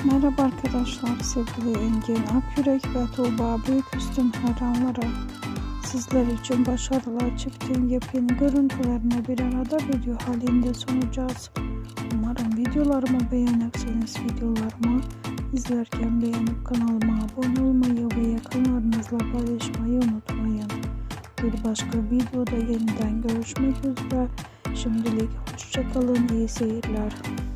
Merhaba arkadaşlar, sevgili Engin, Akyurek ve Tuba Buyukustun hayranları. Sizler için başarılı çiftin yepyeni görüntülerini bir arada video halinde sunacağız. Umarım videolarımı beğenirsiniz. Videolarımı izlerken beğenip kanalıma abone olmayı ve yakınlarınızla paylaşmayı unutmayın. Bir başka videoda yeniden görüşmek üzere. Şimdilik hoşça kalın, iyi seyirler.